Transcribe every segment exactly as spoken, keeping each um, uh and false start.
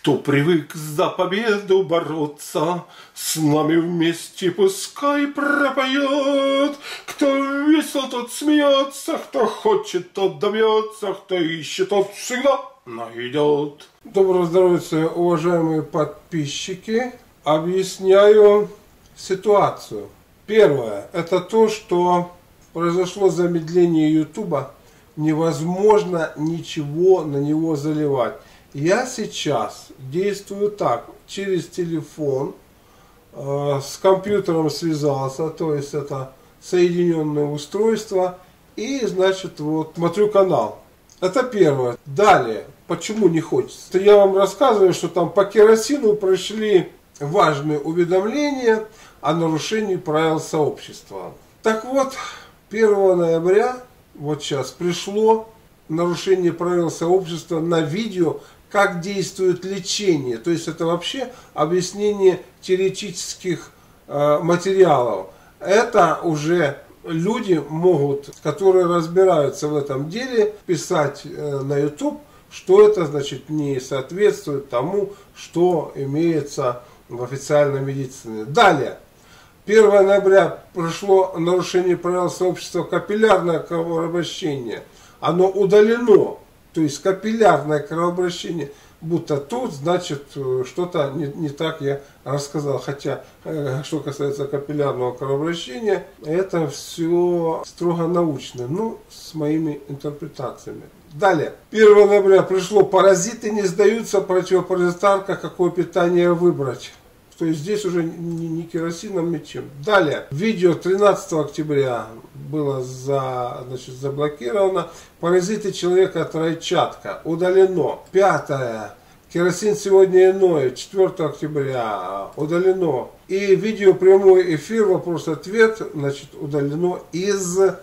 Кто привык за победу бороться, с нами вместе пускай пропоет. Кто весел, тот смеется, кто хочет, тот добьется, кто ищет, тот всегда найдет. Доброго здоровья, уважаемые подписчики. Объясняю ситуацию. Первое, это то, что произошло замедление ютуба. Невозможно ничего на него заливать. Я сейчас действую так, через телефон, э, с компьютером связался, то есть это соединенное устройство, и значит вот смотрю канал. Это первое. Далее, почему не хочется? Я вам рассказываю, что там по керосину прошли важные уведомления о нарушении правил сообщества. Так вот, первого ноября, вот сейчас пришло нарушение правил сообщества на видео, как действует лечение. То есть это вообще объяснение теоретических э, материалов. Это уже люди могут, которые разбираются в этом деле, писать э, на YouTube, что это значит не соответствует тому, что имеется в официальной медицине. Далее. первого ноября прошло нарушение правил сообщества капиллярное кровообращение. Оно удалено. То есть капиллярное кровообращение, будто тут, значит, что-то не, не так я рассказал. Хотя, э, что касается капиллярного кровообращения, это все строго научно, ну, с моими интерпретациями. Далее. первого ноября пришло: паразиты не сдаются, противопаразитарка, какое питание выбрать. То есть здесь уже не, не керосином, ничем. Далее. Видео тринадцатого октября было за, значит, заблокировано. Паразиты человека тройчатка. Удалено. пятое. Керосин сегодня иное. четвёртого октября. Удалено. И видео прямой эфир, вопрос-ответ, значит, удалено из-за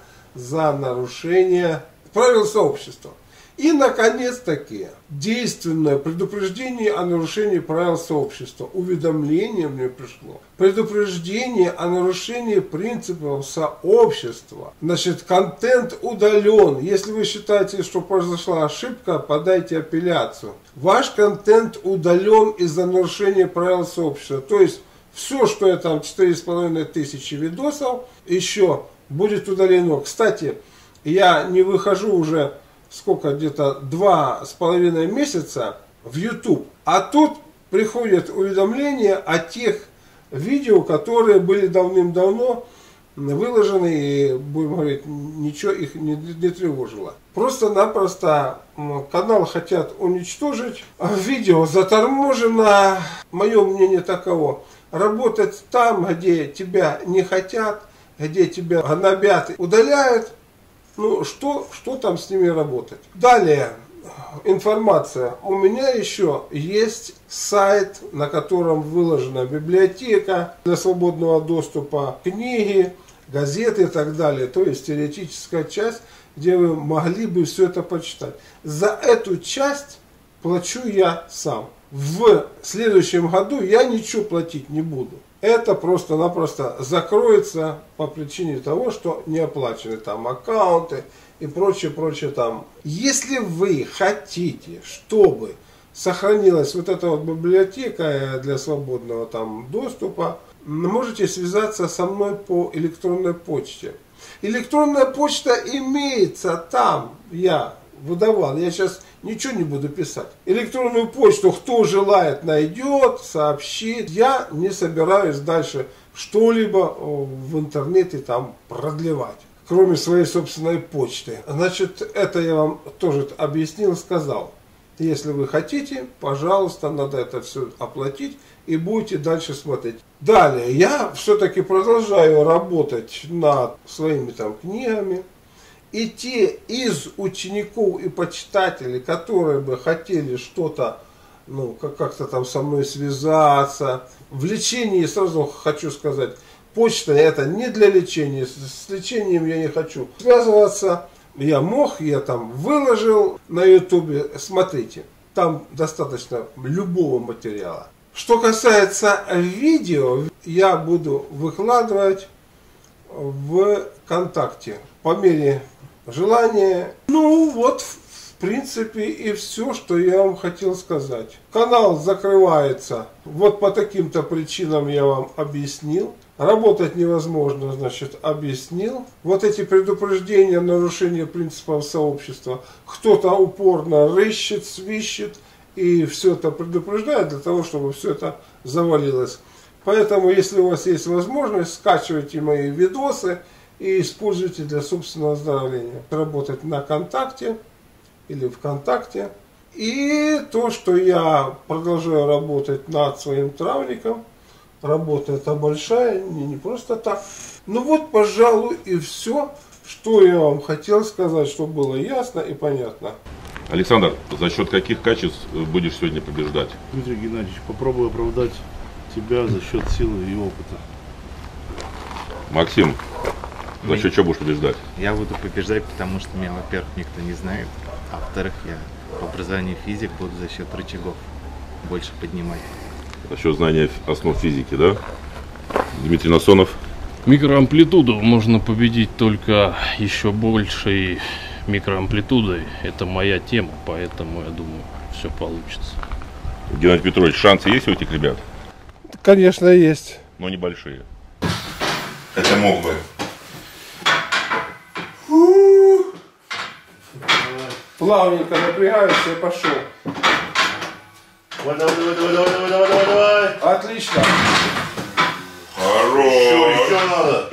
нарушения правил сообщества. И, наконец-таки, действенное предупреждение о нарушении правил сообщества. Уведомление мне пришло. Предупреждение о нарушении принципов сообщества. Значит, контент удален. Если вы считаете, что произошла ошибка, подайте апелляцию. Ваш контент удален из-за нарушения правил сообщества. То есть, все, что я там, четыре с половиной тысячи видосов, еще будет удалено. Кстати, я не выхожу уже сколько, где-то два с половиной месяца в YouTube. А тут приходят уведомления о тех видео, которые были давным-давно выложены, и, будем говорить, ничего их не, не тревожило. Просто-напросто канал хотят уничтожить. Видео заторможено. Мое мнение таково: работать там, где тебя не хотят, где тебя гнобят, удаляют. Ну, что, что там с ними работать? Далее, информация. У меня еще есть сайт, на котором выложена библиотека для свободного доступа, книги, газеты и так далее. То есть теоретическая часть, где вы могли бы все это почитать. За эту часть плачу я сам. В следующем году я ничего платить не буду. Это просто-напросто закроется по причине того, что не оплачены там аккаунты и прочее, прочее там. Если вы хотите, чтобы сохранилась вот эта вот библиотека для свободного там доступа, можете связаться со мной по электронной почте. Электронная почта имеется там, я выдавал, я сейчас ничего не буду писать. Электронную почту, кто желает, найдет, сообщит. Я не собираюсь дальше что-либо в интернете там продлевать, кроме своей собственной почты. Значит, это я вам тоже объяснил, сказал. Если вы хотите, пожалуйста, надо это все оплатить и будете дальше смотреть. Далее, я все-таки продолжаю работать над своими там книгами. И те из учеников и почитателей, которые бы хотели что-то, ну, как-то там со мной связаться. В лечении, сразу хочу сказать, почта это не для лечения, с лечением я не хочу связываться. Я мог, я там выложил на ютубе, смотрите, там достаточно любого материала. Что касается видео, я буду выкладывать в ВКонтакте по мере желания. Ну вот, В принципе, и все, что я вам хотел сказать. Канал закрывается. Вот по таким-то причинам я вам объяснил. Работать невозможно, значит, объяснил. Вот эти предупреждения нарушения принципов сообщества. Кто-то упорно рыщет, свищет и все это предупреждает для того, чтобы все это завалилось. Поэтому, если у вас есть возможность, скачивайте мои видосы и используйте для собственного оздоровления. Работать на КонТакте или ВКонтакте. И то, что я продолжаю работать над своим травником. Работа эта большая, не, не просто так. Ну вот, пожалуй, и все, что я вам хотел сказать, чтобы было ясно и понятно. Александр, за счет каких качеств будешь сегодня побеждать? Дмитрий Геннадьевич, попробую оправдать тебя за счет силы и опыта. Максим, за счет чего будешь побеждать? Я буду побеждать, потому что меня, во-первых, никто не знает, а во-вторых, я по образованию физик, буду за счет рычагов больше поднимать. За счет знания основ физики, да? Дмитрий Насонов. Микроамплитуду можно победить только еще большей микроамплитудой. Это моя тема, поэтому я думаю, все получится. Геннадий Петрович, шансы есть у этих ребят? Конечно, есть. Но небольшие. Хотя мог бы. Плавненько напрягаюсь и пошел. Давай, давай, давай, давай, давай, давай, давай, давай. Отлично. Хорош. Еще, еще надо.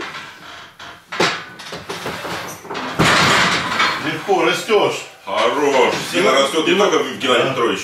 Легко растешь. Хорош. Сила растет не только в Геннадий Петрович.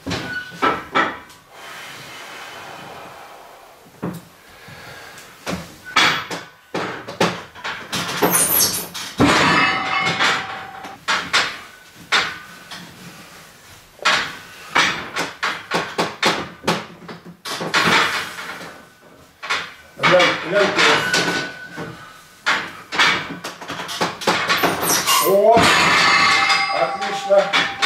О, отлично.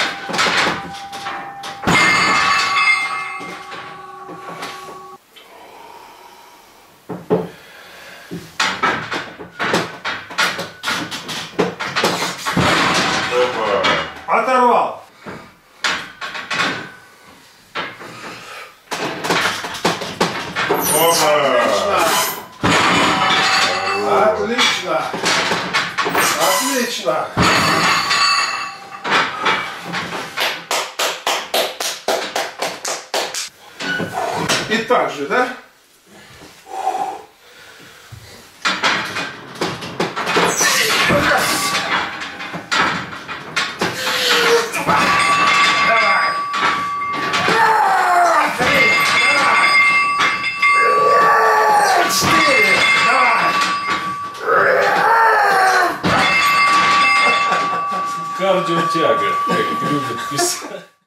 Оторвал. Отлично. Отлично. И так же, да? Кардиотяга, как любят писать.